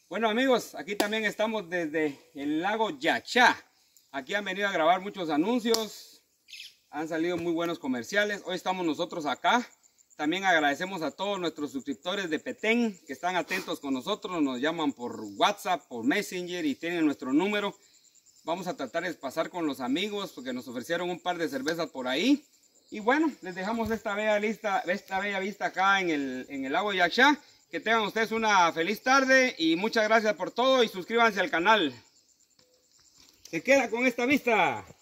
Bueno amigos, aquí también estamos desde el lago Yaxha. Aquí han venido a grabar muchos anuncios, han salido muy buenos comerciales. Hoy estamos nosotros acá. También agradecemos a todos nuestros suscriptores de Petén que están atentos con nosotros, nos llaman por WhatsApp, por Messenger y tienen nuestro número. Vamos a tratar de pasar con los amigos porque nos ofrecieron un par de cervezas por ahí. Y bueno, les dejamos esta bella vista acá en el lago Yaxha. Que tengan ustedes una feliz tarde y muchas gracias por todo y suscríbanse al canal. Se queda con esta vista.